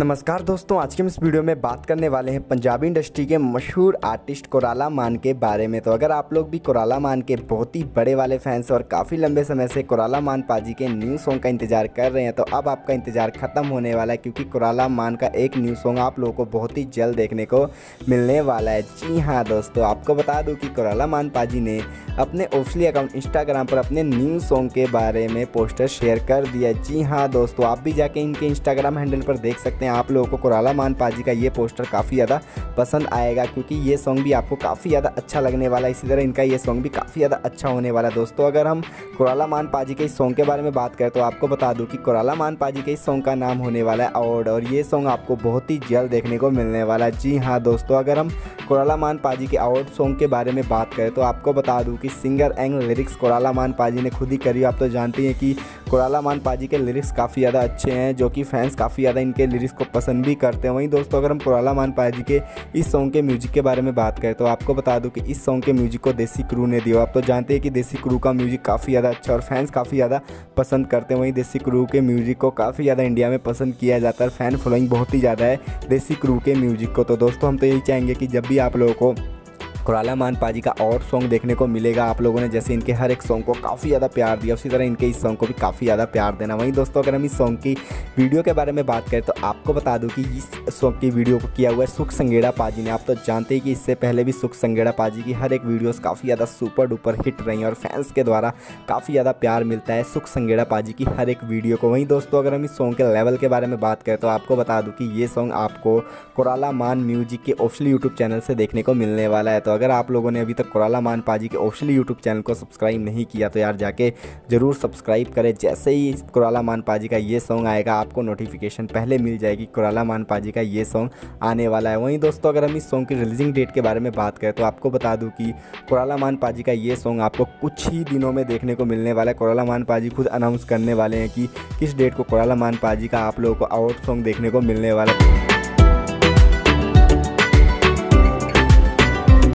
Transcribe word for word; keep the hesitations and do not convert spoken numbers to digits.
नमस्कार दोस्तों, आज के इस वीडियो में बात करने वाले हैं पंजाबी इंडस्ट्री के मशहूर आर्टिस्ट कोराला मान के बारे में। तो अगर आप लोग भी कोराला मान के बहुत ही बड़े वाले फैंस और काफ़ी लंबे समय से कोराला मान पाजी के न्यू सॉन्ग का इंतजार कर रहे हैं तो अब आपका इंतजार खत्म होने वाला है, क्योंकि कोराला मान का एक न्यू सॉन्ग आप लोगों को बहुत ही जल्द देखने को मिलने वाला है। जी हाँ दोस्तों, आपको बता दूँ कि कोराला मान पाजी ने अपने ऑफिशियल अकाउंट इंस्टाग्राम पर अपने न्यू सॉन्ग के बारे में पोस्टर शेयर कर दिया। जी हाँ दोस्तों, आप भी जाके इनके इंस्टाग्राम हैंडल पर देख सकते हैं। आप लोगों को कोराला मान पाजी का ये पोस्टर काफ़ी ज़्यादा पसंद आएगा, क्योंकि ये सॉन्ग भी आपको काफ़ी ज़्यादा अच्छा लगने वाला है। इसी तरह इनका ये सॉन्ग भी काफ़ी ज़्यादा अच्छा होने वाला है। दोस्तों, अगर हम कोराला मान पाजी के इस सॉन्ग के बारे में बात करें तो आपको बता दूं कि कोराला मान पाजी के इस सॉन्ग का नाम होने वाला है अवार्ड, और ये सॉन्ग आपको बहुत ही जल्द देखने को मिलने वाला है। जी हाँ दोस्तों, अगर हम कोराला मान पाजी के अवार्ड सॉन्ग के बारे में बात करें तो आपको बता दूं कि सिंगर एंड लिरिक्स कोराला मान पाजी ने खुद ही करी। आप तो जानते हैं कि कोराला मान पाजी के लिरिक्स काफ़ी ज़्यादा अच्छे हैं, जो कि फैंस काफ़ी ज़्यादा इनके लिरिक्स को पसंद भी करते हैं। वहीं दोस्तों, अगर हम कोराला मान पाजी के इस सॉन्ग के म्यूजिक के बारे में बात करें तो आपको बता दूं कि इस सॉन्ग के म्यूजिक को देसी क्रू ने दिया। आप तो जानते हैं कि देसी क्रू का म्यूजिक काफ़ी ज़्यादा अच्छा और फैंस काफ़ी ज़्यादा पसंद करते हैं। वहीं देसी क्रू के म्यूजिक को काफ़ी ज़्यादा इंडिया में पसंद किया जाता है, फैन फॉलोइंग बहुत ही ज़्यादा है देसी क्रू के म्यूजिक को। तो दोस्तों, हम तो यही चाहेंगे कि जब भी आप लोगों को कोराला मान पाजी का और सॉन्ग देखने को मिलेगा, आप लोगों ने जैसे इनके हर एक सॉन्ग को काफ़ी ज़्यादा प्यार दिया, उसी तरह इनके इस सॉन्ग को भी काफ़ी ज़्यादा प्यार देना। वहीं दोस्तों, अगर हम इस सॉन्ग की वीडियो के बारे में बात करें तो आपको बता दूं कि इस सॉन्ग की वीडियो को किया हुआ है सुख संगेड़ा पाजी ने। आप तो जानते हैं कि इससे पहले भी सुख संगेड़ा पाजी की हर एक वीडियोज़ काफ़ी ज़्यादा सुपर डुपर हिट रही हैं और फैंस के द्वारा काफ़ी ज़्यादा प्यार मिलता है सुख संगेड़ा पाजी की हर एक वीडियो को। वहीं दोस्तों, अगर हम इस सॉन्ग के लेवल के बारे में बात करें तो आपको बता दूँ कि ये सॉन्ग आपको कोराला मान म्यूजिक के ऑफिशियल यूट्यूब चैनल से देखने को मिलने वाला है। तो अगर आप लोगों ने अभी तक कोराला मान पाजी के ऑफिशियल यूट्यूब चैनल को सब्सक्राइब नहीं किया तो यार जाके ज़रूर सब्सक्राइब करें। जैसे ही कोराला मान पाजी का ये सॉन्ग आएगा आपको नोटिफिकेशन पहले मिल जाएगी कोराला मान पाजी का ये सॉन्ग आने वाला है। वहीं दोस्तों, अगर हम इस सॉन्ग की रिलीजिंग डेट के बारे में बात करें तो आपको बता दूं कि कोराला मान पाजी का ये सॉन्ग आपको कुछ ही दिनों में देखने को मिलने वाला है। कोराला मान पाजी खुद अनाउंस करने वाले हैं कि किस डेट को कोराला मान पाजी का आप लोगों को अवार्ड सॉन्ग देखने को मिलने वाला है।